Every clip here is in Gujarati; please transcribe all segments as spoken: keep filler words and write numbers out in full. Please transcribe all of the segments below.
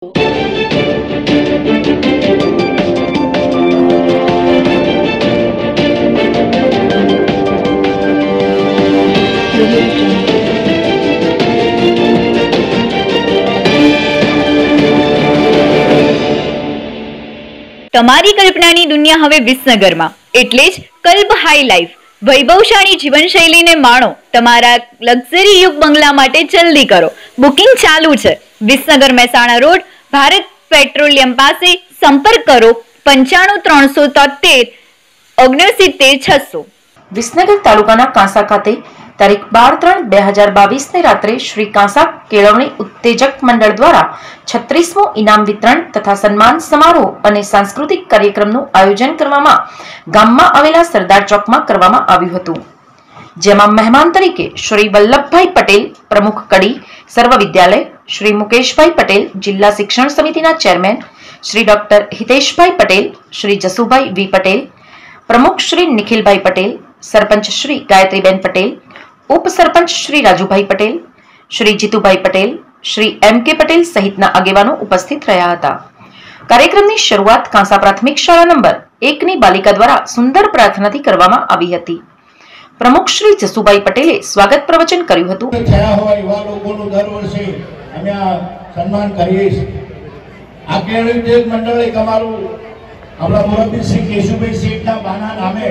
તમારી કલ્પનાની દુનિયા હવે વિસનગરમાં, એટલે જ કલ્બ હાઈ લાઈફ વૈભવશાળી જીવનશૈલીને માણો. તમારા લક્ઝરી યુગ બંગલા માટે જલ્દી કરો, બુકિંગ ચાલુ છે. વિસનગર મહેસાણા રોડ, ભારત પેટ્રોલિયમ પાસે. સંપર્ક કરો પંચાણું ત્રણસો તોતેર ઓગણસિત્તેર છસો. વિસનગર તાલુકાના કાંસા ખાતે તારીખ બાર ત્રણ બે હજાર બાવીસ ને રાત્રે શ્રી કાંસા કેળવણી ઉત્તેજક મંડળ દ્વારા છત્રીસમો ઇનામ વિતરણ તથા સન્માન સમારોહ અને સાંસ્કૃતિક કાર્યક્રમનું આયોજન કરવામાં ગામમાં આવેલા સરદાર ચોકમાં કરવામાં આવ્યું હતું, જેમાં મહેમાન તરીકે શ્રી વલ્લભભાઈ પટેલ, પ્રમુખ કડી સર્વ વિદ્યાલય, શ્રી મુકેશભાઈ પટેલ, જિલ્લા શિક્ષણ સમિતિના chairman, Shri doctor Hiteshbhai Patel, Shri Jasubhai V Patel, પ્રમુખ શ્રી નિખિલભાઈ પટેલ, સરપંચ શ્રી ગાયત્રીબેન પટેલ, ઉપસરપંચ શ્રી રાજુભાઈ પટેલ, શ્રી જીતુભાઈ પટેલ, શ્રી એમ કે પટેલ સહિતના આગેવાનો ઉપસ્થિત રહ્યા હતા. કાર્યક્રમની શરૂઆત કાંસા પ્રાથમિક શાળા નંબર એક ની બાલિકા દ્વારા સુંદર પ્રાર્થનાથી કરવામાં આવી હતી. પ્રમુખ શ્રી જસુભાઈ પટેલે સ્વાગત પ્રવચન કર્યું હતું. થયા હોય એવા લોકોનું દર વર્ષે અમે આ સન્માન કરીએ છીએ. આ કેળવણી મંડળ એક અમારું આપણા મુરબ્બી શ્રી કેશુભાઈ શેઠના બાના નામે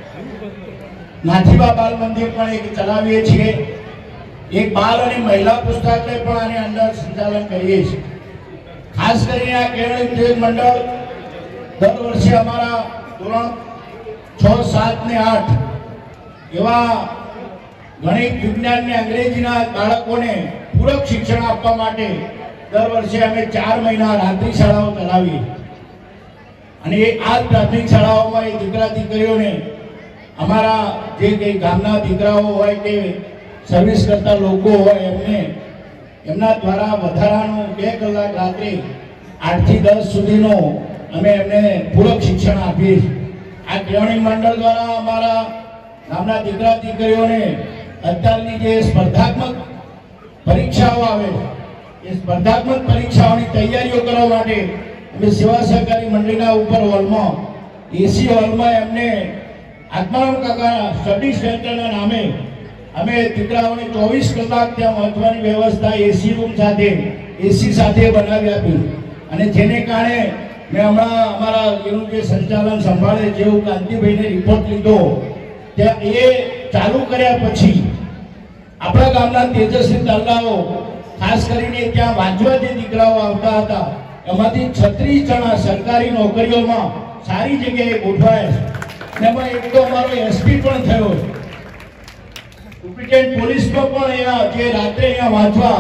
નાથીબા બાલ મંદિર પણ એક ચલાવીએ છીએ. એક બાલ અને મહિલા પુસ્તકાલય પણ આની અંદર સંચાલન કરીએ છીએ. ખાસ કરીને આ કેળવણી મંડળ દર વર્ષે અમારા ધોરણ છ, સાત ને આઠ એવા ગણિત, વિજ્ઞાન ને અંગ્રેજીના બાળકોને પૂરક શિક્ષણ આપવા માટે દર વર્ષે અમે ચાર મહિના રાત્રિ શાળાઓ ચલાવીએ. અને એ આ પ્રાથમિક શાળાઓમાં એ દીકરા દીકરીઓને અમારા જે કઈ ગામના દીકરાઓ હોય કે સર્વિસ કરતા લોકો હોય એમને એમના દ્વારા વધારાનું બે કલાક રાત્રે આઠ થી દસ સુધીનો અમે એમને પૂરક શિક્ષણ આપીએ છીએ. આ કેળવણી મંડળ દ્વારા અમારા ગામના દીકરા દીકરીઓને અત્યારની જે સ્પર્ધાત્મક પરીક્ષાઓ આવે એ સ્પર્ધાત્મક પરીક્ષાઓની તૈયારીઓ કરવા માટે અમે સેવા સહકારી મંડળીના ઉપર હોલમાં એસી હોલમાં એમને આત્મારામ કાકા સ્ટડી સેન્ટરના નામે અમે દીકરાઓને ચોવીસ કલાક ત્યાં વાંચવાની વ્યવસ્થા એસી રૂમ સાથે એસી સાથે બનાવી આપી. અને જેને કારણે મેં હમણાં અમારા એનું જે સંચાલન સંભાળે જેવું કાંતિભાઈને રિપોર્ટ લીધો ત્યાં એ ચાલુ કર્યા પછી આપણા ગામના તેજસ્વી તાલાઓ ખાસ કરીને ત્યાં વાંચવા જે દીકરાઓ આવતા હતા એમાંથી છત્રીસ જણા સરકારી નોકરીઓમાં સારી જગ્યાએ ગોઠવાયા છે. એમાં એક તો અમારો એસપી પણ થયો, સુપ્રિન્ટેન્ડન્ટ પોલીસમાં પણ અહીંયા જે રાત્રે અહીંયા વાંચવા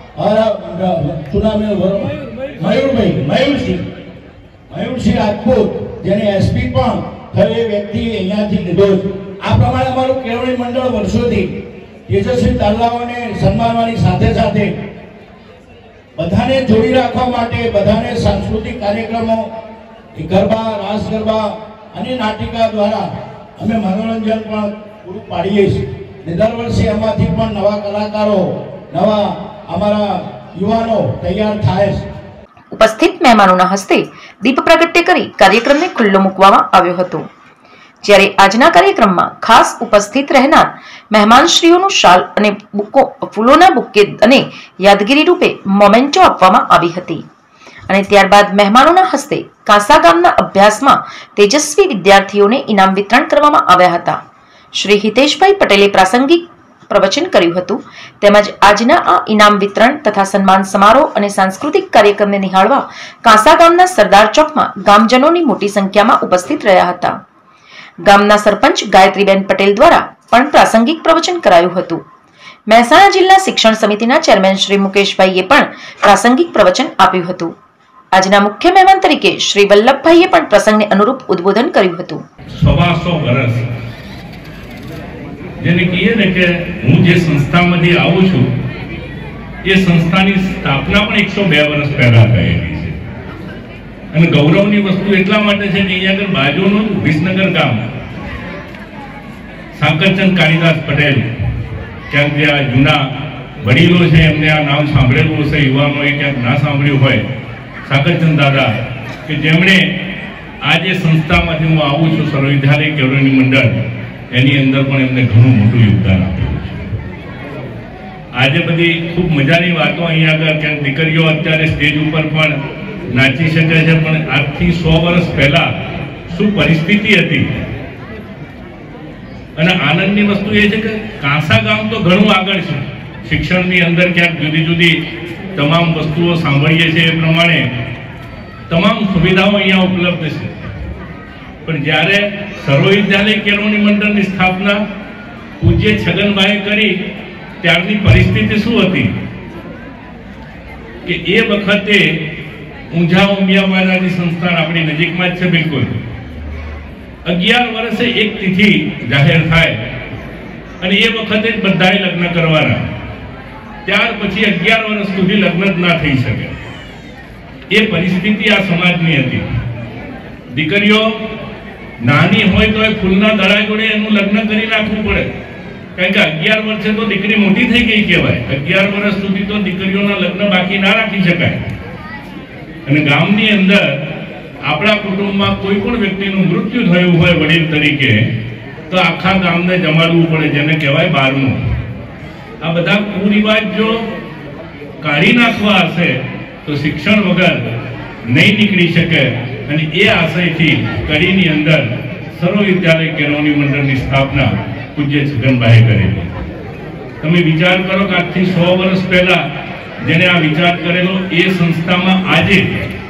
મયુરભાઈ મયુરસિંહ મયુરસિંહ રાજપૂત જેને એસપી પણ થયો એ વ્યક્તિ અહીંયાથી લીધો છે. આ પ્રમાણે અમારું કેળવણી મંડળ વર્ષોથી તેજસ્વી તાલાઓને સન્માનવાની સાથે સાથે બધાને જોડી રાખવા માટે બધાને સાંસ્કૃતિક કાર્યક્રમો, ગરબા, રાસ ગરબા અને નાટિકા દ્વારા અમે મનોરંજન પણ પૂરું પાડીએ છીએ. દર વર્ષે એમાંથી પણ નવા કલાકારો, નવા અમારા યુવાનો તૈયાર થાય છે. ઉપસ્થિત મહેમાનોના હસ્તે દીપ પ્રાગટ્ય કરી કાર્યક્રમને ખુલ્લો મૂકવામાં આવ્યો હતો. જ્યારે આજના કાર્યક્રમમાં ખાસ ઉપસ્થિત રહેનાર મહેમાનશ્રીઓનું શાલ અને બુકો, ફૂલોના બુકે અને યાદગીરી રૂપે મોમેન્ટો આપવામાં આવી હતી. અને ત્યારબાદ મહેમાનોના હસ્તે કાંસા ગામના અભ્યાસમાં તેજસ્વી વિદ્યાર્થીઓને ઇનામ વિતરણ કરવામાં આવ્યા હતા. શ્રી હિતેશભાઈ પટેલે પ્રાસંગિક પ્રવચન કર્યું હતું. તેમજ આજના આ ઇનામ વિતરણ તથા સન્માન સમારોહ અને સાંસ્કૃતિક કાર્યક્રમને નિહાળવા કાંસા ગામના સરદાર ચોકમાં ગામજનોની મોટી સંખ્યામાં ઉપસ્થિત રહ્યા હતા. ગામના સરપંચ ગાયત્રીબેન પટેલ દ્વારા પણ પ્રાસંગિક પ્રવચન કરાયું હતું. મહેસાણા જિલ્લા શિક્ષણ સમિતિના ચેરમેન શ્રી મુકેશભાઈએ પણ પ્રાસંગિક પ્રવચન આપ્યું હતું. આજના મુખ્ય મહેમાન તરીકે શ્રી વલ્લભભાઈએ પણ પ્રસંગને અનુરૂપ ઉદ્બોધન કર્યું હતું. સવાસો વર્ષ જેને કહીએ ને કે હું જે સંસ્થામાંથી આવું છું એ સંસ્થાની સ્થાપના પણ એકસો બે વર્ષ પહેલા થયેલી છે. અને ગૌરવની વસ્તુ એટલા માટે છે કે અહીંયા આગળ બાજુનું વિસનગર ગામ સાંકરચંદ કાળીદાસ પટેલ ક્યાંક જે જૂના વડીલો છે એમને આ નામ સાંભળેલું હશે, યુવાનોએ ક્યાંક ના સાંભળ્યું હોય સાગરચંદ દાદા કે જેમણે આ જે સંસ્થામાંથી હું આવું છું સર્વવિદ્યાલય કેળવણી મંડળ, એની અંદર પણ એમને ઘણું મોટું યોગદાન આપ્યું છે. આજે બધી ખૂબ મજાની વાતો અહીંયા આગળ ક્યાંક દીકરીઓ અત્યારે સ્ટેજ ઉપર પણ નાચી શકે છે, પણ આજથી સો વર્ષ પહેલા શું પરિસ્થિતિ હતી. અને આનંદની વસ્તુ એ છે કે કાંસા ગામ તો ઘણું આગળ છે શિક્ષણની અંદર, ક્યાંક જુદી જુદી તમામ વસ્તુઓ સાંભળીએ છીએ એ પ્રમાણે તમામ સુવિધાઓ અહીંયા ઉપલબ્ધ છે. પણ જ્યારે સર્વવિદ્યાલય કેળવણી મંડળની સ્થાપના પૂજ્ય છગનભાઈ કરી ત્યારની પરિસ્થિતિ શું હતી કે એ વખતે ઊંઝા ઉમિયાવાલાની સંસ્થાન આપણી નજીકમાં જ છે બિલકુલ. અગિયાર વર્ષે એક તિથિ જાહેર થાય અને એ વખતે જ બધાએ લગ્ન કરવાના. ત્યાર પછી અગિયાર વર્ષ સુધી લગ્ન જ ના થઈ શકે એ પરિસ્થિતિ આ સમાજની હતી. દીકરીઓ નાની હોય તો એ ફૂલના દડા જોડે એનું લગ્ન કરી નાખવું પડે, કારણ કે અગિયાર વર્ષે તો દીકરી મોટી થઈ ગઈ કહેવાય. અગિયાર વર્ષ સુધી તો દીકરીઓના લગ્ન બાકી ના રાખી શકાય. અને ગામની અંદર આપણા કુટુંબમાં કોઈ પણ વ્યક્તિનું મૃત્યુ થયું હોય વડીલ તરીકે તો આખા ગામને જમાડવું પડે, જેને કહેવાય બારમું. આ બધા કુરિવાજ જો કાઢી નાખવા હશે તો શિક્ષણ વગર નહીં નીકળી શકે. અને એ આશયથી કડીની અંદર સર્વવિદ્યાલય કેળવણી મંડળની સ્થાપના પૂજ્ય છગનભાઈએ કરેલી. તમે વિચાર કરો કે આજથી સો વર્ષ પહેલા જેને આ વિચાર કરેલો એ સંસ્થામાં આજે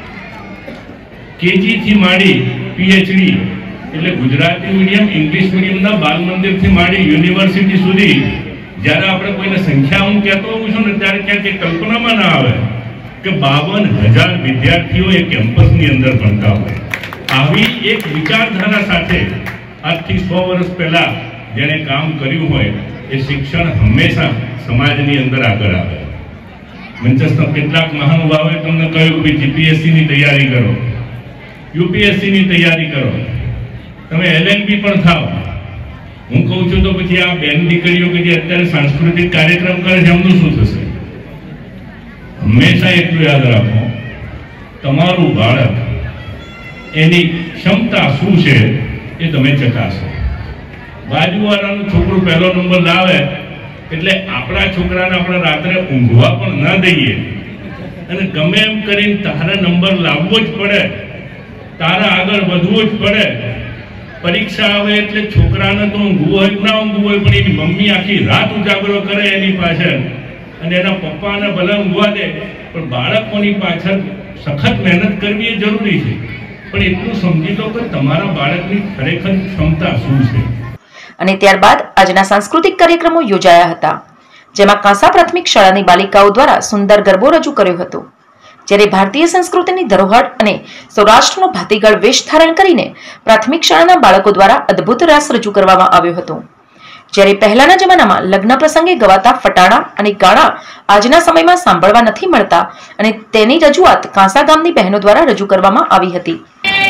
કેજી થી માંડી પીએચડી એટલે ગુજરાતી મીડિયમ ઇંગ્લિશ મીડિયમના બાલ મંદિરથી માંડી યુનિવર્સિટી સુધી જ્યારે આપણે કોઈને સંખ્યા હું કહેતો હોઉં છું ને ત્યારે ક્યાંક એ કલ્પનામાં ના આવે કે બાવન હજાર વિદ્યાર્થીઓ એ કેમ્પસની અંદર ભણતા હોય. આવી એક વિચારધારા સાથે આજથી સો વર્ષ પહેલા જેણે કામ કર્યું હોય એ શિક્ષણ હંમેશા સમાજની અંદર આગળ આવે. મંચસ્થ કેટલાક મહાનુભાવોએ તમને કહ્યું કે જીપીએસસી ની તૈયારી કરો, યુપીએસસી ની તૈયારી કરો, તમે એલએલબી પણ થાવ. હું કહું છું તો પછી આ બેન દીકરીઓ કે જે અત્યારે સાંસ્કૃતિક કાર્યક્રમ કરે છે એમનું શું થશે? હંમેશા એટલું યાદ રાખો, તમારું બાળક એની ક્ષમતા શું છે એ તમે ચકાસો. બાજુવાળાનું છોકરું પહેલો નંબર લાવે એટલે આપણા છોકરાને આપણે રાત્રે ઊંઘવા પણ ના દઈએ અને ગમે એમ કરીને તારે નંબર લાવવો જ પડે, તારા આગળ વધવું જ પડે. પરીક્ષા આવે એટલે છોકરાને તો ઊંઘવું હોય ના ઊંઘવું હોય, પણ એની મમ્મી આખી રાત ઉજાગરો કરે એની પાછળ અને એના પપ્પાને ભલે ઊંઘવા દે, પણ બાળકોની પાછળ સખત મહેનત કરવી એ જરૂરી છે. પણ એટલું સમજી લો કે તમારા બાળકની ખરેખર ક્ષમતા શું છે. અને ત્યારબાદ આજના સાંસ્કૃતિક કાર્યક્રમો યોજાયા હતા, જેમાં કાંસા પ્રાથમિક શાળાની બાલિકાઓ દ્વારા સુંદર ગરબો રજૂ કર્યો હતો. જ્યારે ભારતીય સંસ્કૃતિની ધરોહર અને સૌરાષ્ટ્રનો ભાતીગળ વેશ ધારણ કરીને પ્રાથમિક શાળાના બાળકો દ્વારા અદ્ભુત રાસ રજૂ કરવામાં આવ્યો હતો. જ્યારે પહેલાના જમાનામાં લગ્ન પ્રસંગે ગવાતા ફટાણા અને ગાણા આજના સમયમાં સાંભળવા નથી મળતા અને તેની રજૂઆત કાંસા ગામની બહેનો દ્વારા રજૂ કરવામાં આવી હતી.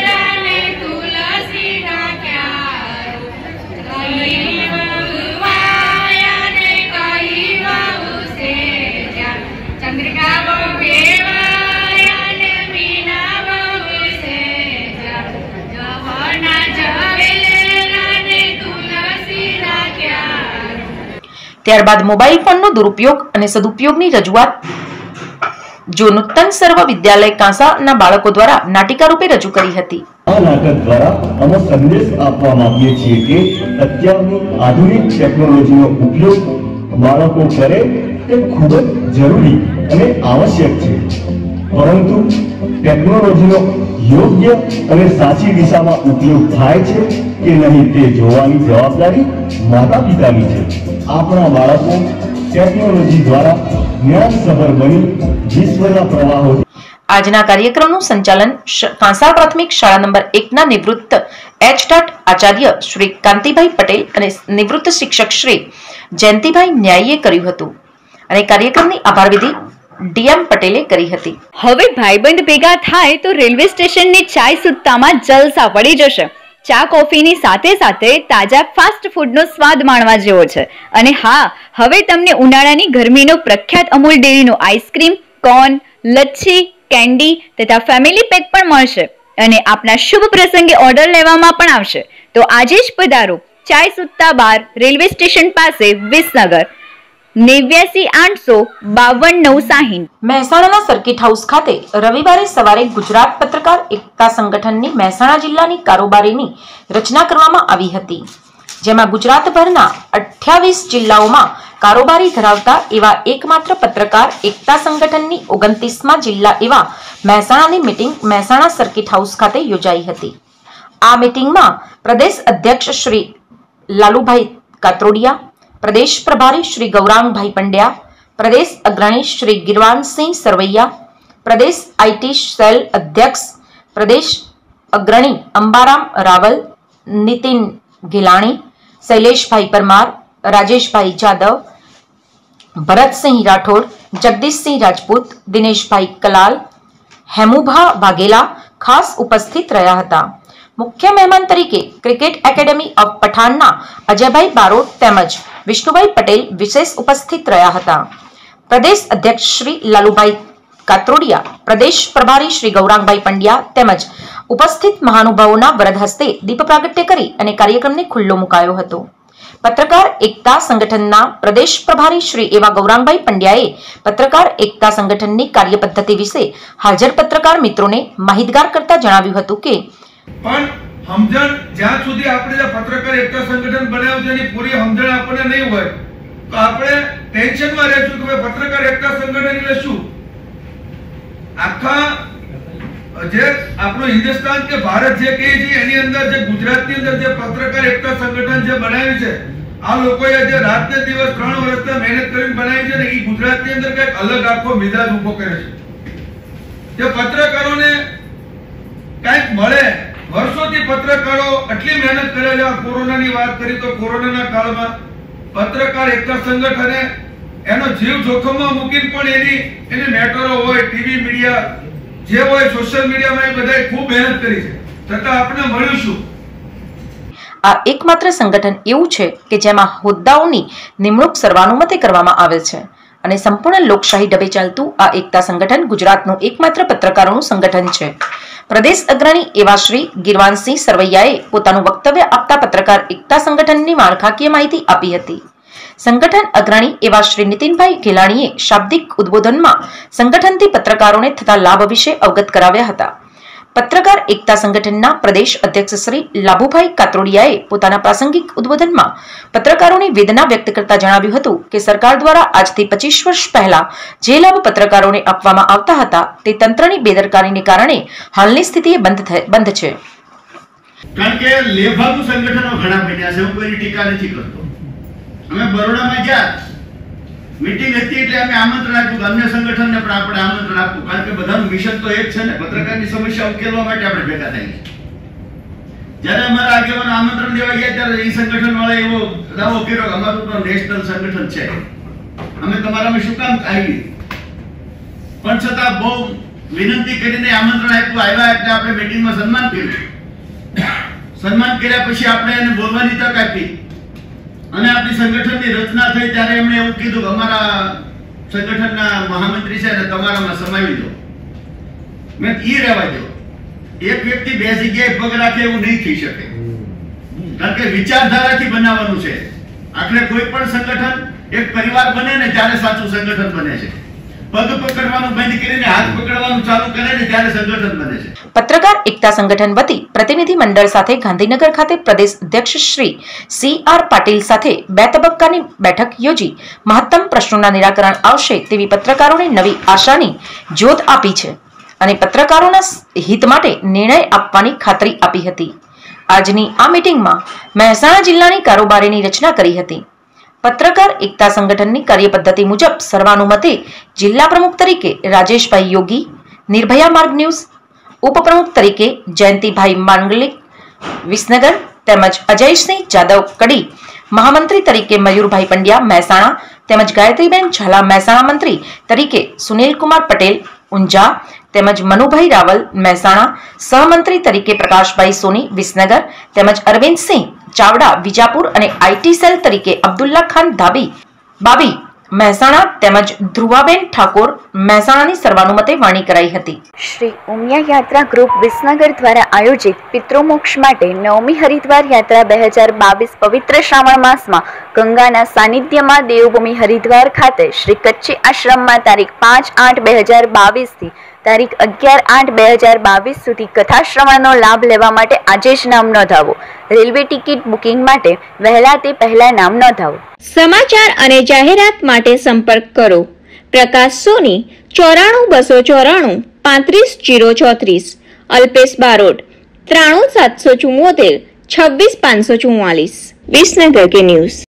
ત્યારબાદ મોબાઈલ ફોનનો દુરુપયોગ અને સદુપયોગની રજૂઆત જો નૂતન સર્વ વિદ્યાલય કાંસાના બાળકો દ્વારા નાટિકા રૂપે રજૂ કરી હતી. આ નાટક દ્વારા અમે સંદેશ આપવા માંગીએ છીએ કે અત્યારની આધુનિક ટેકનોલોજીનો ઉપયોગ બાળકો કરે તે ખૂબ જ જરૂરી અને આવશ્યક છે, પરંતુ ટેકનોલોજીનો યોગ્ય અને સાચી દિશામાં ઉપયોગ થાય છે કે નહીં તે જોવાની જવાબદારી માતા પિતાની છે. આપણા બાળકો ટેકનોલોજી દ્વારા જ્ઞાનસભર બની વિશ્વના પ્રવાહો. આજના કાર્યક્રમનું સંચાલન કાંસા પ્રાથમિક શાળા નંબર એક ના નિવૃત્ત એચ આચાર્ય શ્રી કાંતિભાઈ પટેલ અને નિવૃત્ત શિક્ષક શ્રી જયંતિભાઈ ન્યાયીએ કર્યું હતું અને કાર્યક્રમની આભાર વિધિ ડીએમ પટેલે કરી હતી. હવે ભાઈબંધ ભેગા થાય તો રેલવે સ્ટેશનની ચાય સુટ્ટામાં જલસા પડી જશે. ચા કોફીની સાથે સાથે તાજા ફાસ્ટ ફૂડનો સ્વાદ માણવા જેવો છે. અને હા, હવે તમને ઉનાળાની ગરમીનો પ્રખ્યાત અમૂલ ડેરીનો આઈસ્ક્રીમ, કોર્ન, લચ્છી, કેન્ડી તથા ફેમિલી પેક પણ મળશે અને આપના શુભ પ્રસંગે ઓર્ડર લેવામાં પણ આવશે. તો આજે જ પધારો ચાય સુત્તા બાર, રેલવે સ્ટેશન પાસે, વિસનગર. નેવ્યાસી આઠસો બાવન નવ સાહીઠ. મહેસાણાના સર્કિટ હાઉસ ખાતે રવિવારે સવારે ગુજરાત પત્રકાર એકતા સંગઠનની મહેસાણા જિલ્લાની કારોબારીની રચના કરવામાં આવી હતી, જેમાં ગુજરાતભરના અઠ્યાવીસ જિલ્લાઓમાં કારોબારી ધરાવતા એવા એકમાત્ર પત્રકાર એકતા સંગઠનની ઓગણત્રીસમાં જિલ્લા એવા મહેસાણાની મીટિંગ મહેસાણા સર્કિટ હાઉસ ખાતે યોજાઈ હતી. આ મીટિંગમાં પ્રદેશ અધ્યક્ષ શ્રી લાલુભાઈ કાત્રોડિયા, પ્રદેશ પ્રભારી શ્રી ગૌરાંગભાઈ પંડ્યા, પ્રદેશ અગ્રણી શ્રી ગિરવાનસિંહ સરવૈયા, પ્રદેશ આઈટી સેલ અધ્યક્ષ પ્રદેશ અગ્રણી અંબારામ રાવલ, નીતિન ગિલાણી, શૈલેષભાઈ પરમાર, રાજેશભાઈ જાદવ, ભરતસિંહ રાઠોડ, જગદીશસિંહ રાજપૂત, દિનેશભાઈ કલાલ, હેમુભા વાઘેલા ખાસ ઉપસ્થિત રહ્યા હતા. મુખ્ય મહેમાન તરીકે ક્રિકેટ એકેડેમી ઓફ પઠાણના અજયભાઈ બારોટ તેમજ વિષ્ણુભાઈ પટેલ વિશેષ ઉપસ્થિત રહ્યા હતા. પ્રદેશ અધ્યક્ષ શ્રી લાલુભાઈ કાત્રોડિયા, પ્રદેશ પ્રભારી શ્રી ગૌરાંગભાઈ પંડ્યા તેમજ ઉપસ્થિત મહાનુભાવોના વરદ હસ્તે દીપ પ્રાગટ્ય કરી અને કાર્યક્રમને ખુલ્લો મુકાયો હતો. પત્રકાર એકતા સંગઠનના પ્રદેશ પ્રભારી શ્રી એવા ગૌરાંગભાઈ પંડ્યાએ પત્રકાર એકતા સંગઠનની કાર્ય પદ્ધતિ વિશે હાજર પત્રકાર મિત્રોને માહિતગાર કરતા જણાવ્યું હતું કે પણ સમજણ જ્યાં સુધી આપણે જે પત્રકાર એકતા સંગઠન બનાવ્યું છે એની પૂરી સમજણ આપણને નહીં હોય તો આપણે ટેન્શનમાં રહેશું કે પત્રકાર એકતા સંગઠન એટલે શું. આખા જે આપણો હિન્દુસ્તાન કે ભારત જે કહે છે એની અંદર જે ગુજરાતની અંદર જે પત્રકાર એકતા સંગઠન જે બનાવ્યું છે, આ લોકોએ જે રાત ને દિવસ ત્રણ વર્ષથી મહેનત કરીને બનાવી છે ને એ ગુજરાતની અંદર કઈક અલગ આખો મિજાજ ઉભો કરે છે. જે પત્રકારોને કઈક મળે, વર્ષોથી પત્રકારો આટલી મહેનત કરે છે. કોરોનાની વાત કરી તો કોરોનાના કાળમાં પત્રકાર એકતા સંગઠને એનો જીવ જોખમમાં મૂકીને પણ એની એની મેટરો હોય, ટીવી મીડિયા જે હોય, સોશિયલ મીડિયામાં એ બધાએ ખૂબ મહેનત કરી છે, છતાં આપણે મળ્યું શું? આ એકમાત્ર સંગઠન એવું છે કે જેમાં હોદ્દાઓની નિમણૂક સર્વાનુમતે કરવામાં આવે છે અને સંપૂર્ણ લોકશાહી ઢબે ચાલતું આ એકતા સંગઠન ગુજરાતનું એકમાત્ર પત્રકારોનું સંગઠન છે. પ્રદેશ અગ્રણી એવા શ્રી ગિરવાનસિંહ સરવૈયાએ પોતાનું વક્તવ્ય આપતા પત્રકાર એકતા સંગઠનની માળખાકીય માહિતી આપી હતી. સંગઠન અગ્રણી એવા શ્રી નીતિનભાઈ ગેલાણીએ શાબ્દિક ઉદ્બોધનમાં સંગઠનથી પત્રકારોને થતા લાભ વિશે અવગત કરાવ્યા હતા. પત્રકાર એકતા સંગઠનના પ્રદેશ અધ્યક્ષ શ્રી લાભુભાઈ કાત્રોડિયાએ પોતાના પ્રાસંગિક ઉદ્બોધનમાં પત્રકારોની વેદના વ્યક્ત કરતા જણાવ્યું હતું કે સરકાર દ્વારા આજથી પચીસ વર્ષ પહેલા જે લાભ પત્રકારોને આપવામાં આવતા હતા તે તંત્રની બેદરકારીને કારણે હાલની સ્થિતિએ બંધ બંધ છે. કારણ કે લેભાગુ સંગઠનો ઘણા બન્યા છે, હું કોઈ ટીકા નથી કરતો. અમે બરોડામાં ગયા, મીટિંગ હતી એટલે અમે આમંત્રણ આપ્યું, અન્ય સંગઠનને પણ આપણે આમંત્રણ આપ્યું, કારણ કે બધાનું મિશન તો એક છે ને, પત્રકારની સમસ્યા ઉકેલવા માટે આપણે ભેગા થઈએ. જ્યારે અમારા આગેવાનો આમંત્રણ દેવા ગયા ત્યારે એ સંગઠન વાળા એવો દાવો કર્યો કે અમારું તો નેશનલ સંગઠન છે, અમે તમારામાં શું કામ આવી. પણ છતાં બહુ વિનંતી કરીને આમંત્રણ આપ્યું, આવ્યા એટલે આપણે મીટિંગમાં સન્માન કર્યું. સન્માન કર્યા પછી આપણે એને બોલવાની તક આપી અને આપણી સંગઠનની રચના થઈ ત્યારે એમણે એવું કીધું કે અમારા સંગઠનના મહામંત્રી છે ને તમારામાં સમાવી દો. મેં ઈ રહેવા દો. એક વ્યક્તિ બે જગ્યાએ પગ રાખે એવું નહીં થઈ શકે, કારણ કે વિચારધારાથી બનાવવાનું છે. આખરે કોઈ પણ સંગઠન એક પરિવાર બને ને ત્યારે સાચું સંગઠન બને છે. પગ પકડવાનું બંધ કરીને હાથ પકડવાનું ચાલુ કરે ને ત્યારે સંગઠન બને છે. પત્રકાર એકતા સંગઠન વતી પ્રતિનિધિ મંડળ સાથે ગાંધીનગર ખાતે પ્રદેશ અધ્યક્ષ શ્રી સી આર પાટીલ સાથે બે તબક્કાની બેઠક યોજી મહત્તમ પ્રશ્નોના નિરાકરણ આવશે તેવી પત્રકારોને નવી આશાની જ્યોત આપી છે અને પત્રકારોના હિત માટે નિર્ણય આપવાની ખાતરી આપી હતી. આજની આ મીટિંગમાં મહેસાણા જિલ્લાની કારોબારીની રચના કરી હતી. પત્રકાર એકતા સંગઠનની કાર્યપદ્ધતિ મુજબ સર્વાનુમતે જિલ્લા પ્રમુખ તરીકે રાજેશભાઈ યોગી, નિર્ભયા માર્ગ ન્યૂઝ, ઉપપ્રમુખ તરીકે જયંતિભાઈ માંગલિક વિસનગર તેમજ અજયસિંહ જાદવ કડી, મહામંત્રી તરીકે મયુરભાઈ પંડ્યા મહેસાણા તેમજ ગાયત્રીબેન ઝાલા મહેસાણા મંત્રી તરીકે સુનિલકુમાર પટેલ ઊંઝા તેમજ મનુભાઈ રાવલ મહેસાણા, સહમંત્રી તરીકે પ્રકાશભાઈ સોની વિસનગર તેમજ અરવિંદસિંહ ચાવડા વિજાપુર અને આઈટી સેલ તરીકે અબ્દુલ્લા ખાન ધાબી બાબી મહેસાણા તેમજ ધ્રુવાબેન ઠાકોર મહેસાણાની સર્વાનુમતે વાણી કરાઈ હતી. શ્રી ઉમિયા યાત્રા ગ્રુપ વિસનગર દ્વારા આયોજિત પિતૃમોક્ષ માટે નવમી હરિદ્વાર યાત્રા બે હજાર બાવીસ પવિત્ર શ્રાવણ માસમાં ગંગાના સાનિધ્યમાં દેવભૂમિ હરિદ્વાર ખાતે શ્રી કચ્છી આશ્રમમાં તારીખ પાંચ આઠ બે હજાર બાવીસ થી તારીખ અગિયાર આઠ બે હજાર બાવીસ સુધી કથા શ્રવણનો લાભ લેવા માટે આજે જ નામ નોંધાવો. રેલવે ટિકિટ બુકિંગ માટે વહેલા તે પહેલા નામ નોંધાવો. સમાચાર અને જાહેરાત માટે સંપર્ક કરો પ્રકાશ સોની ચોરાણું બસો ચોરાણું પાંત્રીસ જીરો ચોત્રીસ, અલ્પેશ બારોટ ત્રાણું સાતસો ચુમ્મોતેર છવ્વીસ પાંચસો ચુમ્માલીસ. વિસનગર કે ન્યૂઝ.